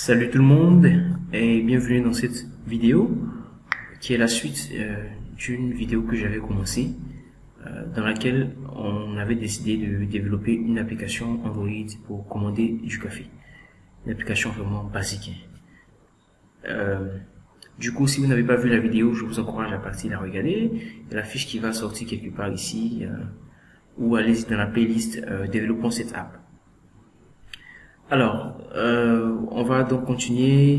Salut tout le monde et bienvenue dans cette vidéo qui est la suite d'une vidéo que j'avais commencée dans laquelle on avait décidé de développer une application Android pour commander du café. Une application vraiment basique. Du coup, si vous n'avez pas vu la vidéo, je vous encourage à partir la regarder. Il y a la fiche qui va sortir quelque part ici ou allez dans la playlist développons cette app. Alors, on va donc continuer.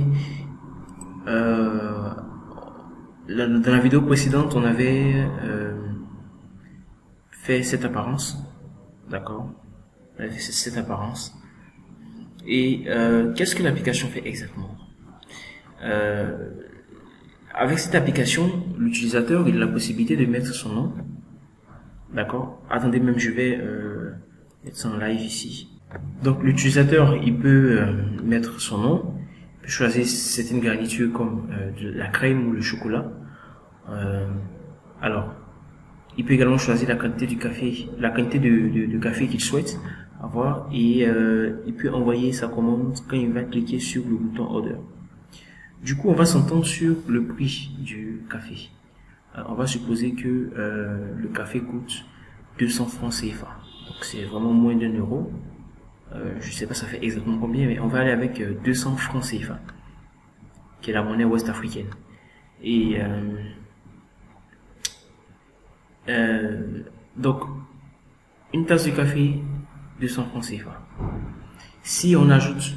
Dans la vidéo précédente, on avait fait cette apparence, d'accord? On avait fait cette apparence. Et qu'est-ce que l'application fait exactement? Avec cette application, l'utilisateur il a la possibilité de mettre son nom, d'accord? Attendez, même je vais mettre ça en live ici. Donc l'utilisateur il peut mettre son nom, il peut choisir certaines garnitures comme de la crème ou le chocolat. Alors il peut également choisir la quantité du café, la quantité de café qu'il souhaite avoir et il peut envoyer sa commande quand il va cliquer sur le bouton order. Du coup on va s'entendre sur le prix du café. On va supposer que le café coûte 200 francs CFA, donc c'est vraiment moins d'1 €. Je sais pas ça fait exactement combien, mais on va aller avec 200 francs CFA, qui est la monnaie ouest-africaine. Et donc une tasse de café 200 francs CFA. Si on ajoute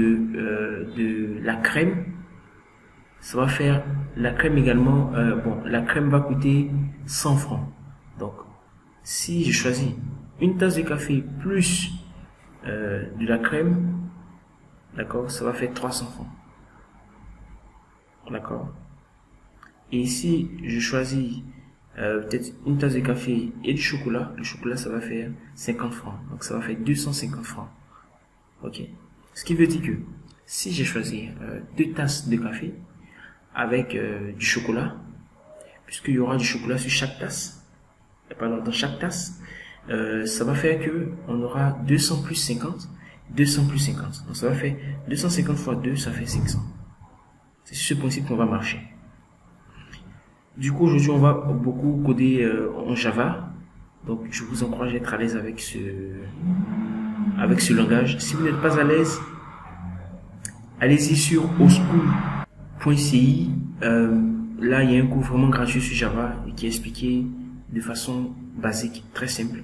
de la crème, ça va faire la crème également. Bon, la crème va coûter 100 francs. Donc si je choisis une tasse de café plus de la crème, d'accord, ça va faire 300 francs, d'accord. Et ici je choisis peut-être une tasse de café et du chocolat, le chocolat ça va faire 50 francs, donc ça va faire 250 francs, ok. Ce qui veut dire que si j'ai choisi 2 tasses de café avec du chocolat, puisqu'il y aura du chocolat sur chaque tasse, pardon, dans chaque tasse, ça va faire que on aura 200 plus 50, 200 plus 50. Donc ça va faire 250 fois 2, ça fait 500. C'est sur ce principe qu'on va marcher. Du coup, aujourd'hui, on va beaucoup coder en Java. Donc, je vous encourage à être à l'aise avec ce langage. Si vous n'êtes pas à l'aise, allez-y sur oschool.ci. Là, il y a un cours vraiment gratuit sur Java et qui est expliqué de façon basique, très simple.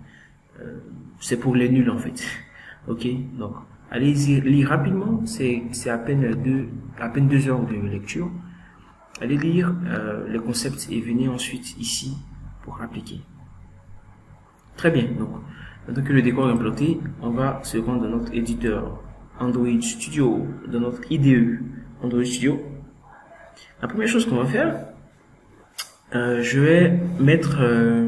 C'est pour les nuls en fait. Ok, donc allez-y lire rapidement. C'est à peine 2 heures de lecture. Allez lire les concepts et venez ensuite ici pour appliquer. Très bien. Donc maintenant que le décor est implanté, on va se rendre dans notre éditeur Android Studio, dans notre IDE Android Studio. La première chose qu'on va faire, je vais mettre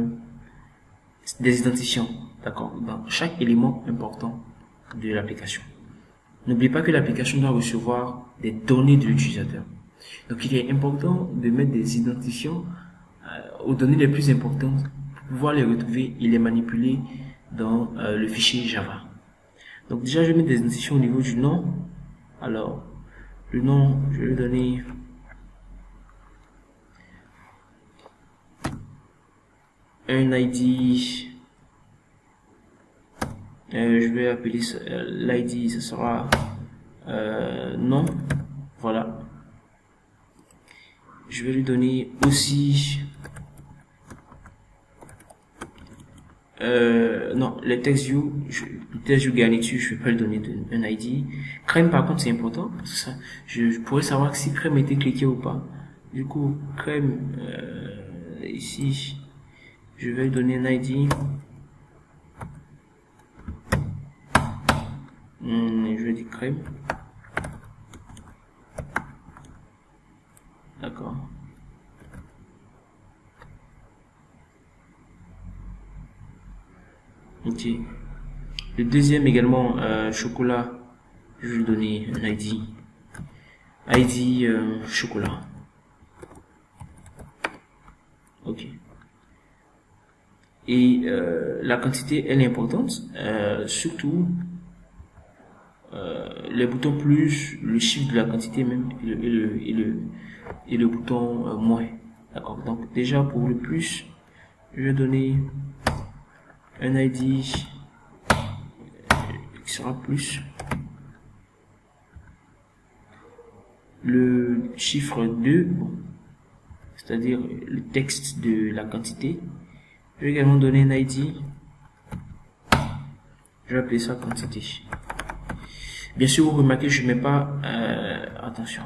des identifiants, d'accord, dans chaque élément important de l'application. N'oubliez pas que l'application doit recevoir des données de l'utilisateur. Donc il est important de mettre des identifiants aux données les plus importantes pour pouvoir les retrouver et les manipuler dans le fichier Java. Donc déjà je vais mettre des identifiants au niveau du nom. Alors le nom, je vais donner un ID, je vais appeler l'ID, ce sera nom, voilà. Je vais lui donner aussi non, le text view garniture, je vais pas lui donner un ID. Crème par contre c'est important parce que ça, je pourrais savoir si crème était cliqué ou pas. Du coup crème ici je vais lui donner un ID. Je vais dire crème. D'accord. Ok. Le deuxième également, chocolat, je vais lui donner un ID. ID chocolat. Ok. Et la quantité elle est importante, surtout les boutons plus, le chiffre de la quantité même, et le bouton moins. D'accord. Donc déjà pour le plus, je vais donner un ID qui sera plus. Le chiffre 2, c'est-à-dire le texte de la quantité. Je vais également donner un ID. Je vais appeler ça quantité. Bien sûr, vous remarquez, je ne mets pas attention.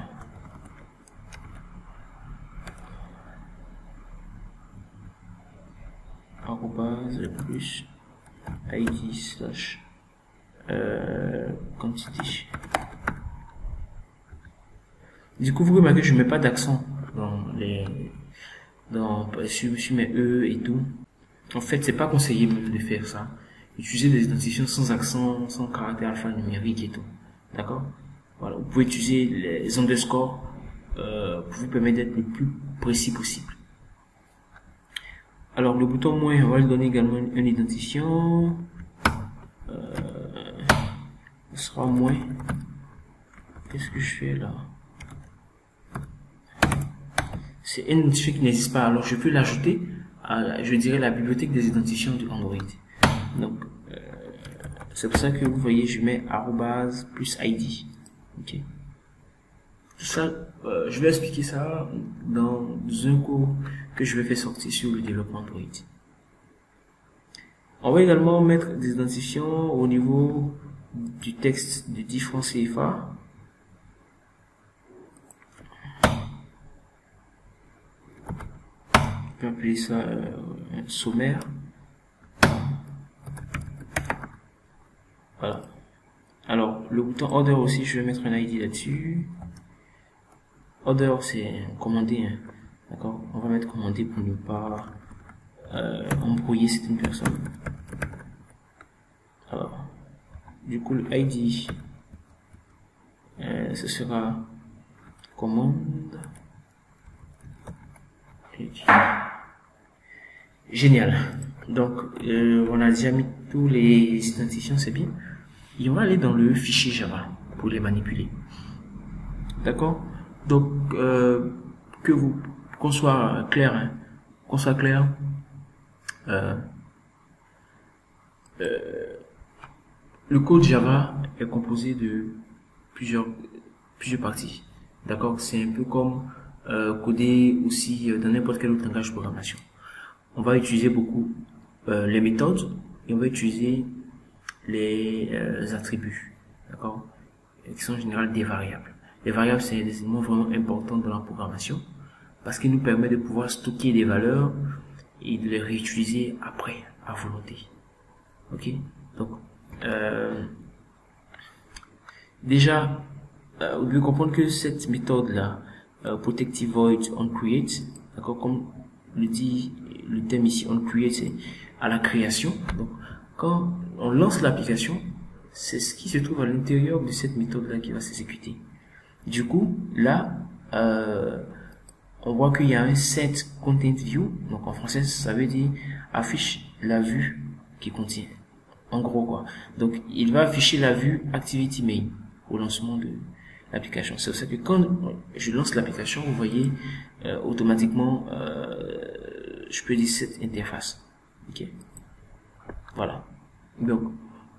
Arrobase plus ID slash quantité. Du coup, vous remarquez, je ne mets pas d'accent sur mes E et tout. En fait, c'est pas conseillé de faire ça. Utiliser des identifiants sans accent, sans caractère alphanumérique et tout. D'accord? Voilà. Vous pouvez utiliser les underscores pour vous permettre d'être le plus précis possible. Alors, le bouton moins, on va lui donner également un identifiant. Ce sera moins. Qu'est-ce que je fais là? C'est un identifiant qui n'existe pas. Alors, je peux l'ajouter à, je dirais, la bibliothèque des identifiants de Android. Donc, c'est pour ça que vous voyez, je mets arrobase plus ID. Ok. Tout ça, je vais expliquer ça dans un cours que je vais faire sortir sur le développement Android. On va également mettre des identifiants au niveau du texte de 10 francs CFA. On peut appeler ça un sommaire. Voilà. Alors, le bouton order aussi, je vais mettre un ID là-dessus. Order, c'est commander. Hein. D'accord? On va mettre commander pour ne pas embrouiller certaines personnes. Alors, du coup, le ID, ce sera commande. Génial. Donc, on a déjà mis tous les identifiants, c'est bien. Et on va aller dans le fichier Java pour les manipuler. D'accord? Donc, qu'on soit clair, hein, qu'on soit clair, le code Java est composé de plusieurs parties. D'accord? C'est un peu comme coder aussi dans n'importe quel autre langage de programmation. On va utiliser beaucoup les méthodes et on va utiliser les attributs, d'accord, qui sont en général des variables. Les variables, c'est des éléments vraiment importants dans la programmation parce qu'ils nous permettent de pouvoir stocker des valeurs et de les réutiliser après à volonté. Ok, donc déjà, vous devez comprendre que cette méthode-là, protective void on create, d'accord, comme le dit le thème ici, on create, c'est à la création. Donc, quand on lance l'application, c'est ce qui se trouve à l'intérieur de cette méthode-là qui va s'exécuter. Du coup, là, on voit qu'il y a un set content view. Donc, en français, ça veut dire affiche la vue qui contient. En gros, quoi. Donc, il va afficher la vue activity main au lancement de l'application. C'est pour ça que quand je lance l'application, vous voyez automatiquement, je peux dire cette interface. Ok. Voilà. Donc,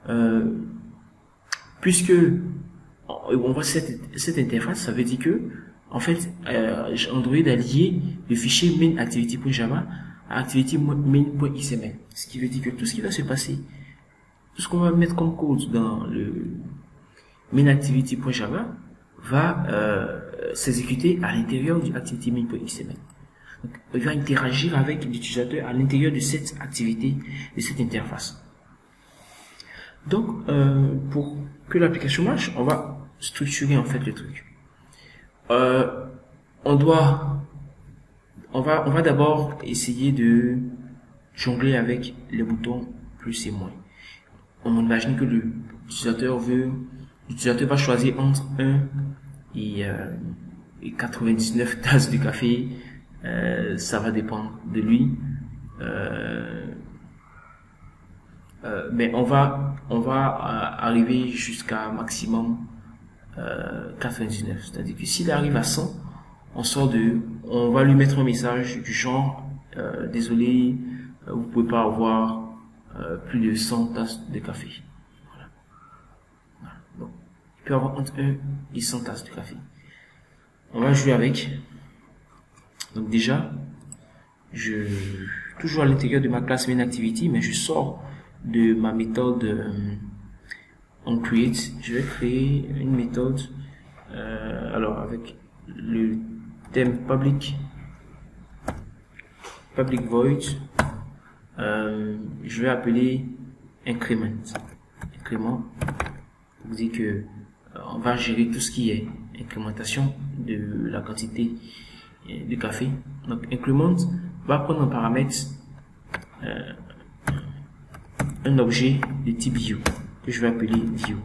puisque on voit cette interface, ça veut dire que, en fait, Android a lié le fichier main.activity.java à activity.main.xml. Ce qui veut dire que tout ce qui va se passer, tout ce qu'on va mettre comme code dans le main.activity.java va s'exécuter à l'intérieur du activity.main.xml. Donc, il va interagir avec l'utilisateur à l'intérieur de cette activité, de cette interface. Donc, pour que l'application marche, on va structurer en fait le truc. On va d'abord essayer de jongler avec les boutons plus et moins. On imagine que l'utilisateur va choisir entre 1 et 99 tasses de café. Ça va dépendre de lui. Mais on va arriver jusqu'à maximum 99. C'est-à-dire que s'il arrive à 100, on va lui mettre un message du genre désolé, vous pouvez pas avoir plus de 100 tasses de café. Voilà. Donc, il peut avoir entre 1 et 100 tasses de café. On va jouer avec. Donc déjà, toujours à l'intérieur de ma classe main activity, mais je sors de ma méthode onCreate. Je vais créer une méthode alors avec le thème public void. Je vais appeler increment pour dire que on va gérer tout ce qui est incrémentation de la quantité de café. Donc increment va prendre en paramètre un objet de type view que je vais appeler view.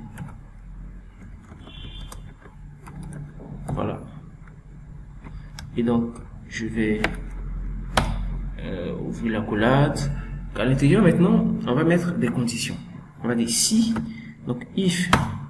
Voilà. Et donc je vais ouvrir la collade. À l'intérieur maintenant, on va mettre des conditions. On va dire si, donc if.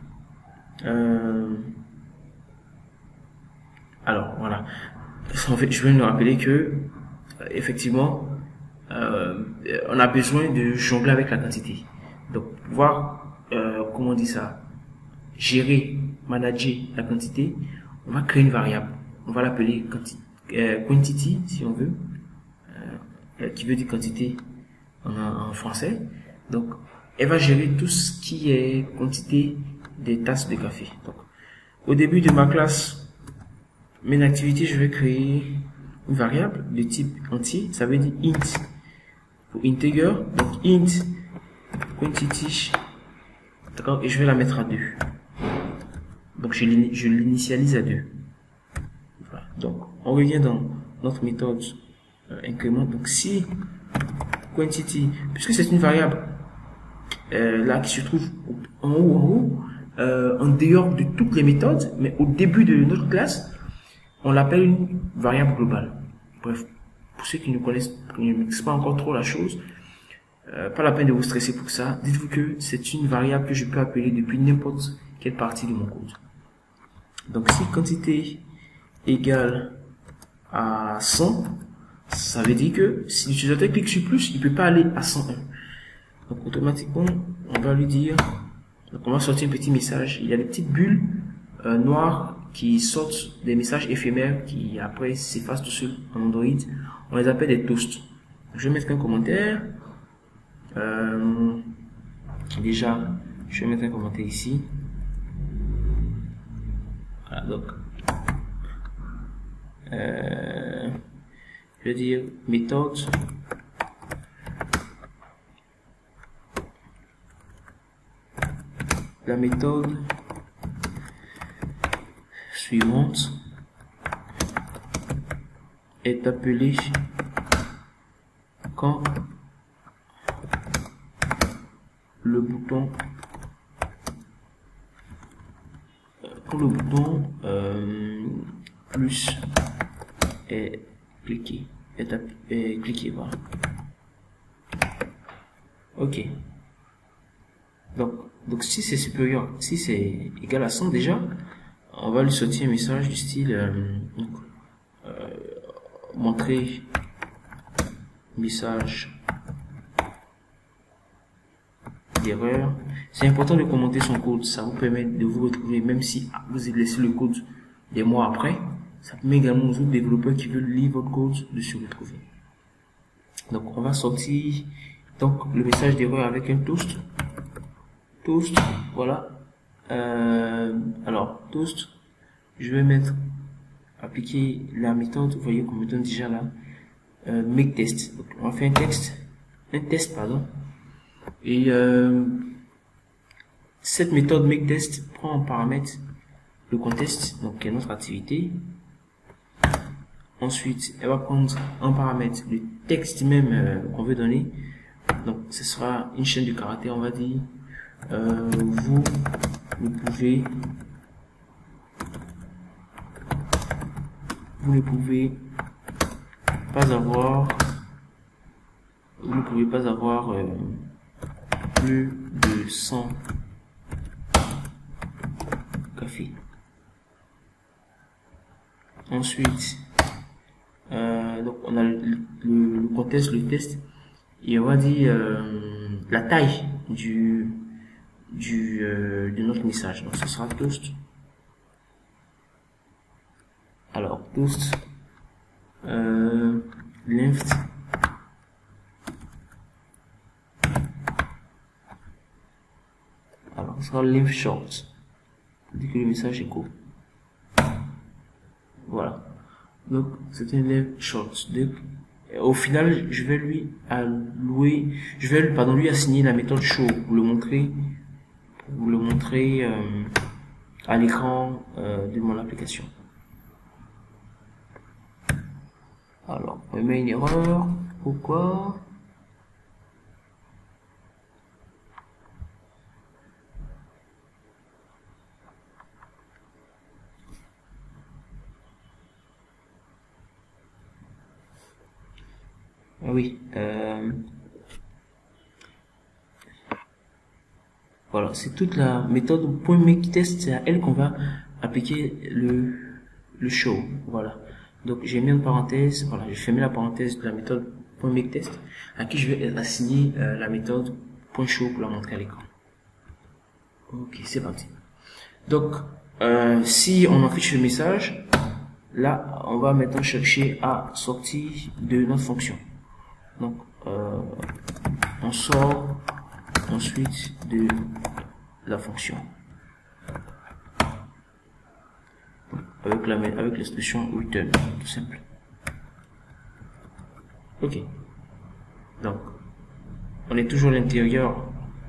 Alors voilà. En fait, je vais nous rappeler que effectivement, on a besoin de jongler avec la quantité. Donc voir comment on dit ça, gérer, manager la quantité. On va créer une variable. On va l'appeler quantity si on veut, qui veut dire quantité en français. Donc, elle va gérer tout ce qui est quantité des tasses de café. Donc, au début de ma classe main activity, je vais créer une variable de type entier. Ça veut dire int pour integer. Donc, int quantity. D'accord, et je vais la mettre à 2. Donc, je l'initialise à 2. Voilà. Donc, on revient dans notre méthode incrément. Donc, si quantity, puisque c'est une variable là qui se trouve en haut, en dehors de toutes les méthodes, mais au début de notre classe, on l'appelle une variable globale. Bref, pour ceux qui ne connaissent pas encore trop la chose, pas la peine de vous stresser pour ça. Dites-vous que c'est une variable que je peux appeler depuis n'importe quelle partie de mon code. Donc si quantité égale à 100, ça veut dire que si l'utilisateur clique sur plus, il peut pas aller à 101. Donc automatiquement, on va lui dire, donc on va sortir un petit message. Il y a des petites bulles noires qui sortent des messages éphémères qui après s'effacent tout seul en Android. On les appelle des toasts. Je vais mettre un commentaire. Déjà, je vais mettre un commentaire ici. Voilà, donc je vais dire méthode la méthode suivante est appelée quand le bouton plus est cliqué, cliqué, voilà. Ok. Donc si c'est supérieur, si c'est égal à 100 déjà, on va lui sortir un message du style montrer message d'erreur. C'est important de commenter son code, ça vous permet de vous retrouver, même si vous avez laissé le code des mois après, ça permet également aux autres développeurs qui veulent lire votre code de se retrouver. Donc on va sortir donc le message d'erreur avec un toast, voilà. Alors toast, je vais mettre appliquer la méthode, vous voyez qu'on me donne déjà là make test. Donc, on va faire un test pardon, et cette méthode make test prend en paramètre le contest, donc qui est notre activité. Ensuite, elle va prendre en paramètre le texte même qu'on veut donner. Donc, ce sera une chaîne de caractères. On va dire vous ne pouvez pas avoir plus de 100 cafés. Ensuite, donc on a le contexte, le test, et on va dire la taille de notre message. Donc ce sera toast. Alors toast length alors ce sera length short, dès que le message est court. Voilà, donc c'est un length short. Donc au final je vais lui allouer, lui assigner la méthode show pour le montrer à l'écran de mon application. Alors, on met une erreur. Pourquoi? Ah oui. Voilà, c'est toute la méthode .makeTest, c'est à elle qu'on va appliquer le show. Voilà. Donc j'ai mis une parenthèse, voilà, j'ai fermé la parenthèse de la méthode .makeTest à qui je vais assigner la méthode .show pour la montrer à l'écran. Ok, c'est parti. Donc si on affiche le message, là on va maintenant chercher à sortir de notre fonction. Donc on sort ensuite de la fonction avec l'expression return, tout simple. Ok, donc on est toujours à l'intérieur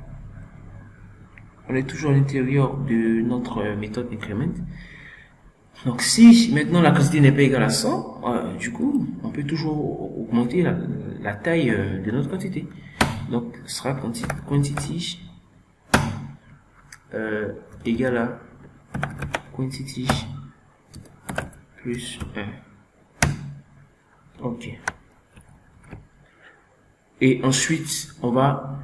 de notre méthode increment. Donc si maintenant la quantité n'est pas égale à 100, du coup on peut toujours augmenter la taille de notre quantité. Donc ce sera quantity égale à quantity plus 1. Ok. Et ensuite on va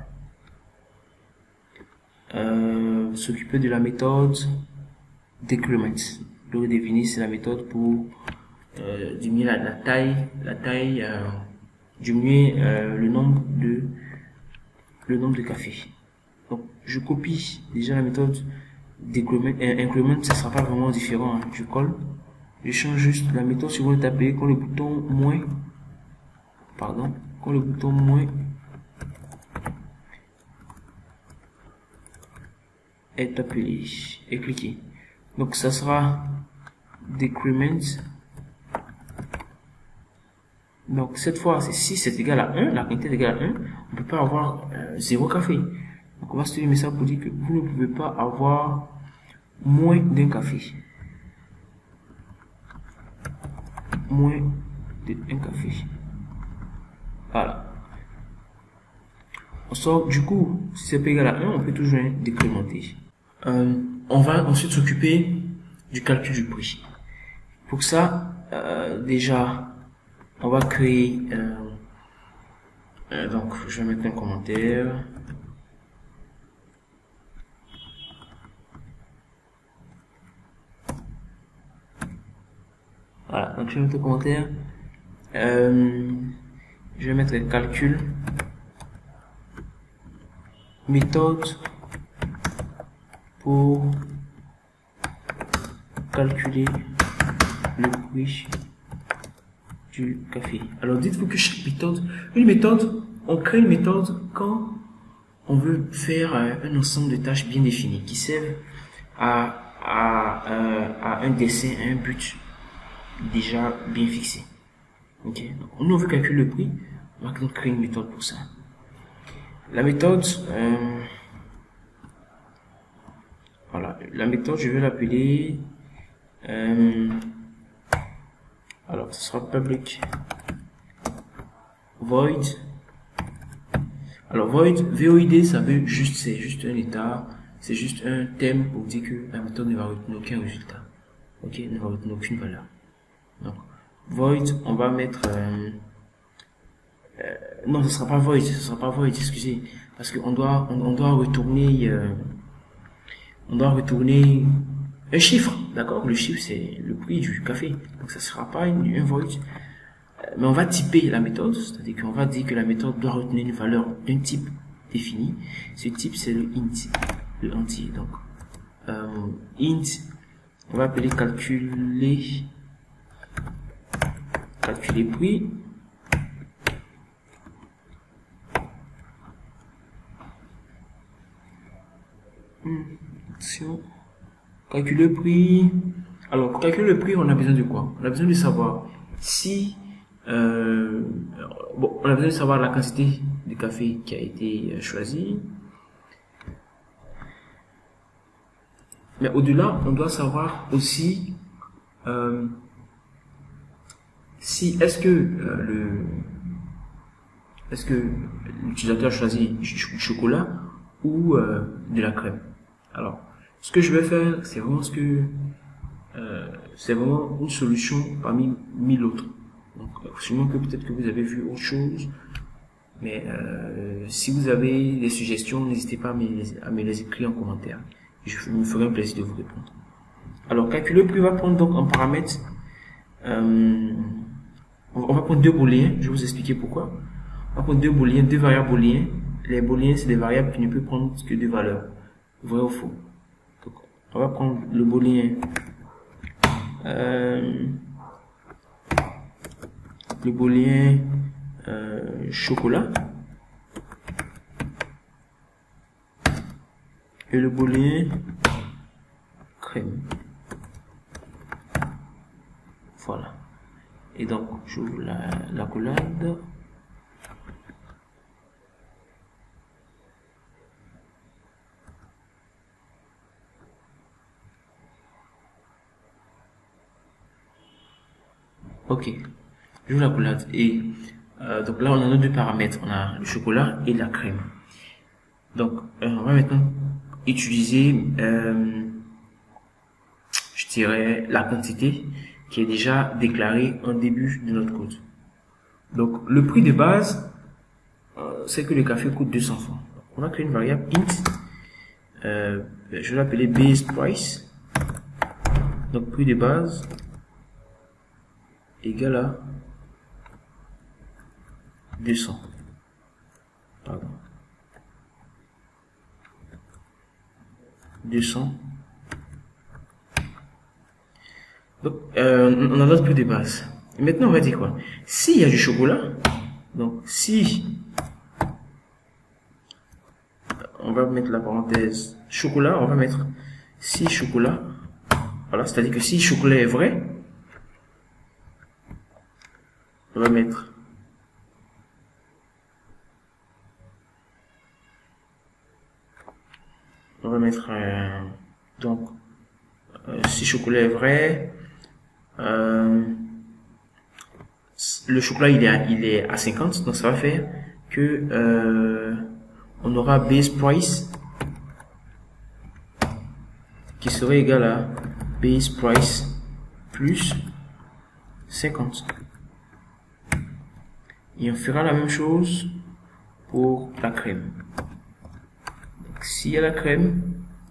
s'occuper de la méthode decrement. Le redéfinir, c'est la méthode pour diminuer la taille, diminuer le nombre de cafés. Donc je copie déjà la méthode decrement, increment, ça sera pas vraiment différent, hein. Je colle, je change juste la méthode si vous le tapez, quand le bouton moins est appelé et cliqué. Donc ça sera decrement. Donc cette fois, si c'est égal à 1, la quantité est égale à 1, on peut pas avoir 0 café. Donc on va supprimer ça pour dire que vous ne pouvez pas avoir moins d'un café. Moins d'un café. Voilà. On sort, du coup, si c'est pas égal à 1, on peut toujours décrémenter. On va ensuite s'occuper du calcul du prix. Pour ça, déjà, on va créer, donc je vais mettre un commentaire. Voilà, donc je vais mettre un commentaire. Je vais mettre calcul, méthode pour calculer le prix du café. Alors dites-vous que chaque méthode, on crée une méthode quand on veut faire un ensemble de tâches bien définies qui servent à un dessin, à un but déjà bien fixé. Ok, donc on veut calculer le prix, on va donc créer une méthode pour ça. La méthode, voilà, la méthode je vais l'appeler, alors ce sera public void. Alors void, void, ça veut juste, c'est juste un état, c'est juste un thème pour dire que la méthode ne va retenir aucun résultat. Ok, ne va retenir aucune valeur. Donc void, on va mettre non, ce sera pas void, excusez, parce qu'on doit retourner un chiffre, d'accord? Le chiffre, c'est le prix du café. Donc, ça sera pas un void. Mais on va typer la méthode, c'est-à-dire qu'on va dire que la méthode doit retenir une valeur d'un type défini. Ce type, c'est le int, le entier. Donc, int, on va appeler calculer prix. Calculer le prix. Alors, pour calculer le prix, on a besoin de quoi? On a besoin de savoir si bon, on a besoin de savoir la quantité de café qui a été choisie. Mais au-delà, on doit savoir aussi si est-ce que l'utilisateur choisit du chocolat ou de la crème. Alors, ce que je vais faire, c'est vraiment c'est vraiment une solution parmi mille autres. Donc, sûrement que peut-être que vous avez vu autre chose, mais si vous avez des suggestions, n'hésitez pas à me les écrire en commentaire. Je me ferai un plaisir de vous répondre. Alors, calculer le prix va prendre donc en paramètre. On va prendre deux booléens. Je vais vous expliquer pourquoi. On va prendre deux booléens, deux variables booléens. Les booléens, c'est des variables qui ne peuvent prendre que deux valeurs, vrai ou faux. Donc, on va prendre le booléen. Le booléen chocolat et le booléen crème. Voilà. Et donc j'ouvre la collade. Ok, j'ouvre la collade et donc là on a nos deux paramètres, on a le chocolat et la crème. Donc on va maintenant utiliser je dirais la quantité qui est déjà déclarée en début de notre code. Donc le prix de base c'est que le café coûte 200 francs. Donc, on a créé une variable int, je vais l'appeler base price. Donc prix de base égal à 200. Pardon. 200. Donc, on a notre prix de base. Et maintenant, on va dire quoi? S'il y a du chocolat, donc si on va mettre la parenthèse chocolat, on va mettre si chocolat. Voilà, c'est-à-dire que si chocolat est vrai, on va mettre donc si chocolat est vrai, le chocolat il est à 50, donc ça va faire que on aura base price qui serait égal à base price plus 50. Et on fera la même chose pour la crème. Donc, s'il y a la crème,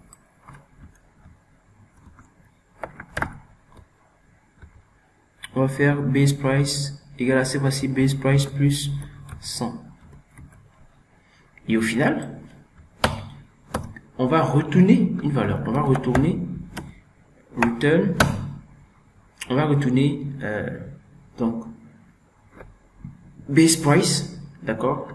on va faire base price égal à cette fois-ci base price plus 100. Et au final, on va retourner une valeur. On va retourner return. On va retourner donc base price, d'accord,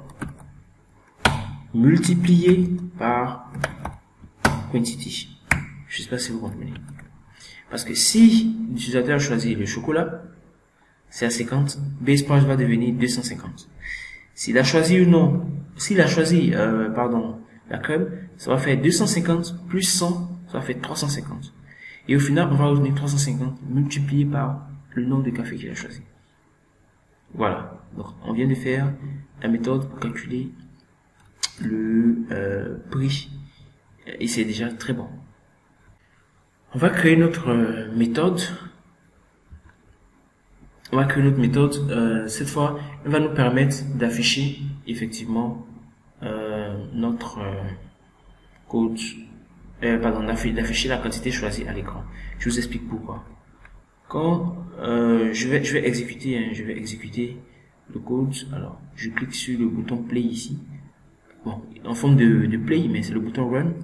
multiplié par quantity. Je sais pas si vous comprenez. Parce que si l'utilisateur choisit le chocolat, c'est à 50, base price va devenir 250. S'il a choisi ou non, s'il a choisi, la crème, ça va faire 250 plus 100, ça va faire 350. Et au final, on va retenir 350 multiplié par le nombre de cafés qu'il a choisi. Voilà. Donc, on vient de faire la méthode pour calculer le prix. Et c'est déjà très bon. On va créer notre méthode. Cette fois, elle va nous permettre d'afficher effectivement notre code d'afficher la quantité choisie à l'écran. Je vous explique pourquoi. Quand je vais exécuter le code, alors je clique sur le bouton play ici. Bon, en forme de play, mais c'est le bouton run.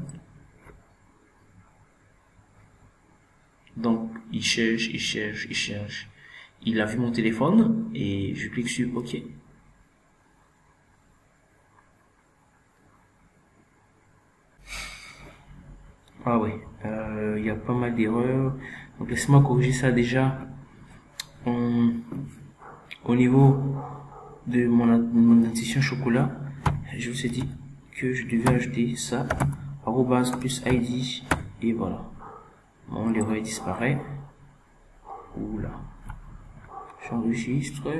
Donc il cherche. Il a vu mon téléphone et je clique sur OK. Ah oui, il y a pas mal d'erreurs. Donc laissez-moi corriger ça déjà au niveau de mon identifiant chocolat. Je vous ai dit que je devais ajouter ça arrobase plus ID et voilà. Bon, l'erreur disparaît. Oula, j'enregistre.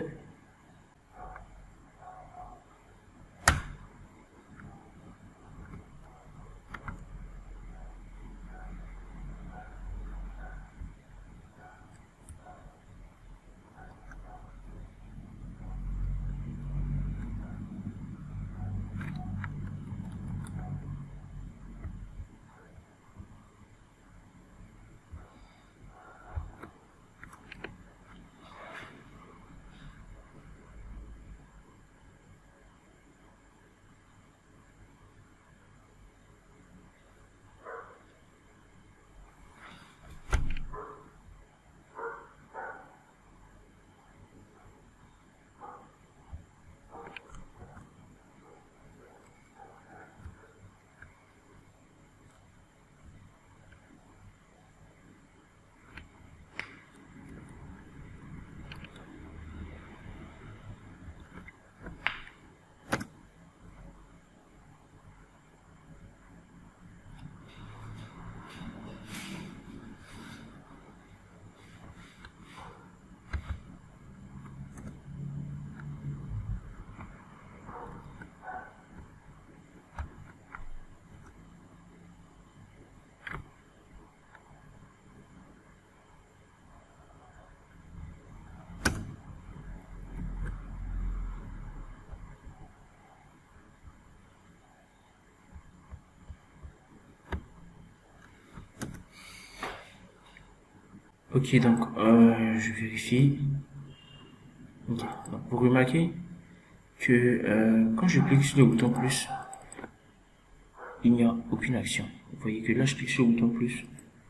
Ok, donc je vérifie. Okay. Donc, vous remarquez que quand je clique sur le bouton plus, il n'y a aucune action. Vous voyez que là je clique sur le bouton plus,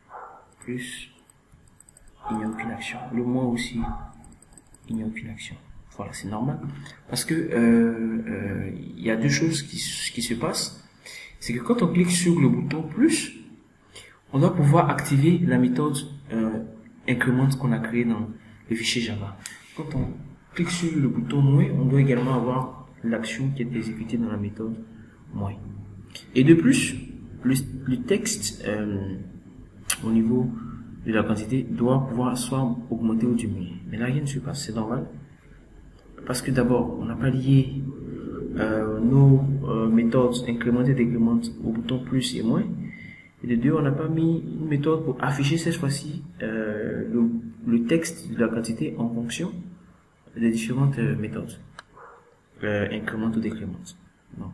il n'y a aucune action. Le moins aussi, il n'y a aucune action. Voilà, c'est normal. Parce que il y a deux choses qui se passent. C'est que quand on clique sur le bouton plus, on doit pouvoir activer la méthode incrément qu'on a créé dans le fichier Java. Quand on clique sur le bouton moins, on doit également avoir l'action qui est exécutée dans la méthode moins. Et de plus, le texte au niveau de la quantité doit pouvoir soit augmenter ou diminuer. Mais là, rien ne se passe, c'est normal. Parce que d'abord, on n'a pas lié nos méthodes incrémenter et décrémente au bouton plus et moins. Et de deux, on n'a pas mis une méthode pour afficher cette fois-ci le texte de la quantité en fonction des différentes méthodes. Incrémente ou décrémente. Donc,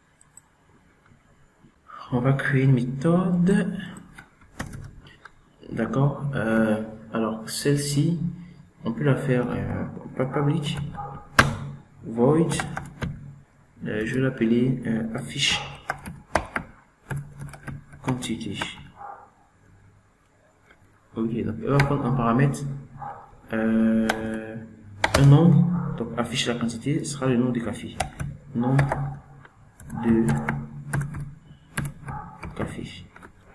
on va créer une méthode. D'accord. Alors, celle-ci, on peut la faire public void. Je vais l'appeler affiche quantité. Ok, donc elle va prendre un paramètre un nombre, donc affiche la quantité sera le nom de café, nom de café.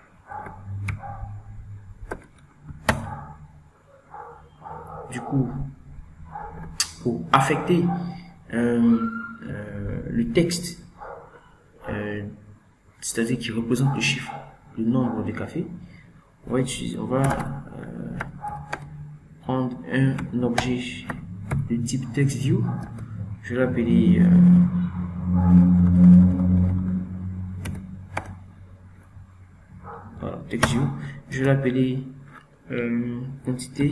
Du coup, pour affecter le texte, c'est-à-dire qui représente le chiffre, le nombre de cafés, on va prendre un objet de type TextView. Je vais l'appeler voilà, TextView. Je vais l'appeler quantité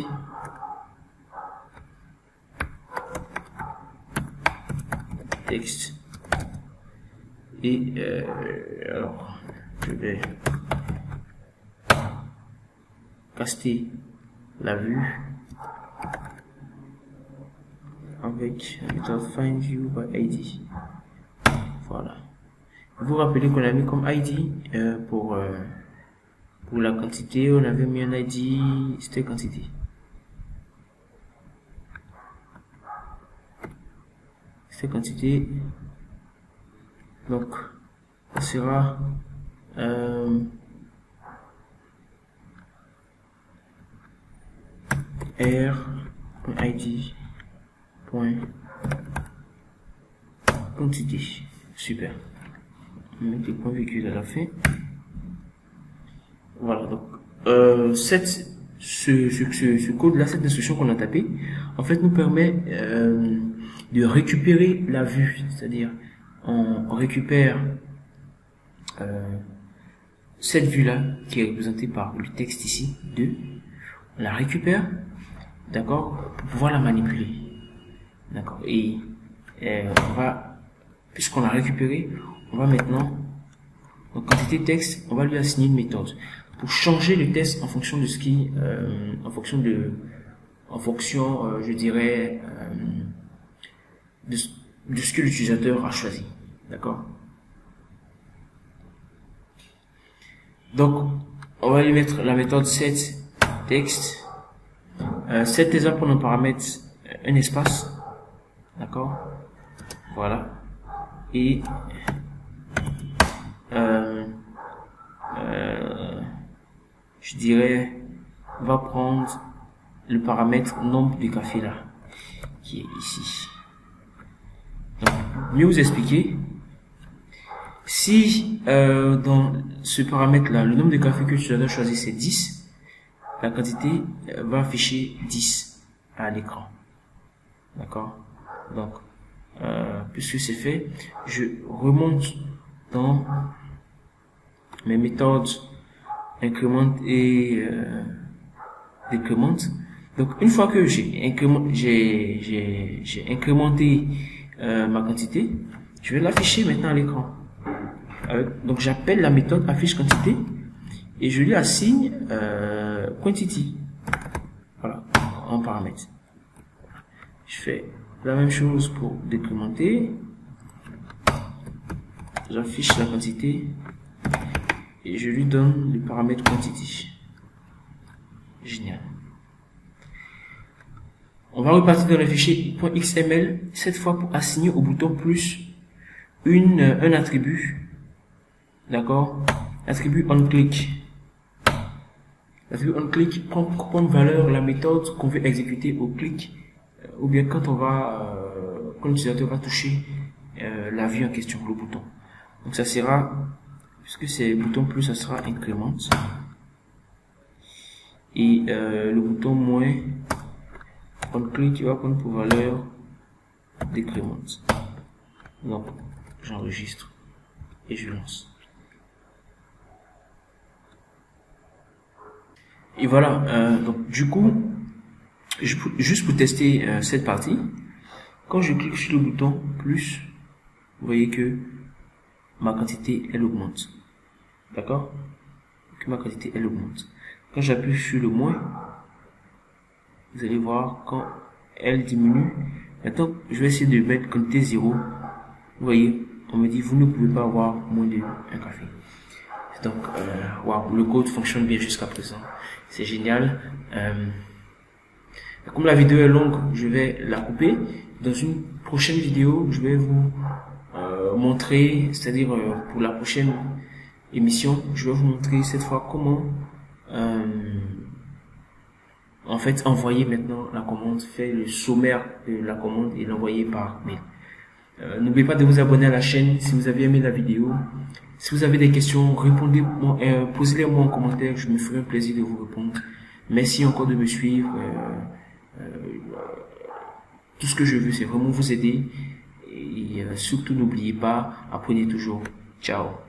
texte et alors je vais caster la vue avec la méthode findViewById. Voilà. Vous rappelez qu'on a mis comme ID pour la quantité, on avait mis un ID, c'était quantité. C'était quantité. Donc, ça sera r.id.quantité. Super. On met des points virgules à la fin. Voilà, donc ce code-là, cette instruction qu'on a tapé, en fait, nous permet de récupérer la vue, c'est-à-dire on récupère cette vue-là qui est représentée par le texte ici, 2, on la récupère, d'accord, pour pouvoir la manipuler, d'accord, et on va, puisqu'on l'a récupéré, on va maintenant, en quantité texte, on va lui assigner une méthode pour changer le texte en fonction de ce qui, je dirais, de ce que l'utilisateur a choisi, d'accord. Donc, on va lui mettre la méthode setText. Set exemple, on en paramètre un espace, d'accord, voilà, et je dirais, on va prendre le paramètre nombre de café là, qui est ici. Donc, mieux vous expliquer, si dans ce paramètre là, le nombre de cafés que l'utilisateur choisi c'est 10, la quantité va afficher 10 à l'écran. D'accord? Donc, puisque c'est fait, je remonte dans mes méthodes incrémente et décrémente. Donc, une fois que j'ai incrémenté ma quantité, je vais l'afficher maintenant à l'écran. Donc, j'appelle la méthode affiche quantité et je lui assigne quantity. Voilà, en paramètre. Je fais la même chose pour décrémenter. J'affiche la quantité et je lui donne le paramètre quantity. Génial. On va repartir dans le fichier .xml, cette fois pour assigner au bouton plus un attribut. D'accord? Attribut onClick. L'attribut onClick prend comme valeur la méthode qu'on veut exécuter au clic, ou bien quand l'utilisateur va toucher la vue en question, le bouton. Donc ça sera, puisque c'est le bouton plus, ça sera incrément. Et le bouton moins, onClick va prendre pour valeur décrément. Donc j'enregistre et je lance. Et voilà, donc du coup, juste pour tester cette partie, quand je clique sur le bouton plus, vous voyez que ma quantité elle augmente. D'accord? Que ma quantité elle augmente. Quand j'appuie sur le moins, vous allez voir quand elle diminue. Maintenant, je vais essayer de mettre quantité 0. Vous voyez, on me dit vous ne pouvez pas avoir moins de 1 café. Donc, wow, le code fonctionne bien jusqu'à présent. C'est génial. Comme la vidéo est longue, je vais la couper. Dans une prochaine vidéo, je vais vous montrer, c'est-à-dire pour la prochaine émission, je vais vous montrer cette fois comment en fait envoyer maintenant la commande, faire le sommaire de la commande et l'envoyer par mail. N'oubliez pas de vous abonner à la chaîne si vous avez aimé la vidéo. Si vous avez des questions, répondez-moi, posez-les moi en commentaire, je me ferai un plaisir de vous répondre. Merci encore de me suivre. Tout ce que je veux, c'est vraiment vous aider. Et surtout, n'oubliez pas, apprenez toujours. Ciao.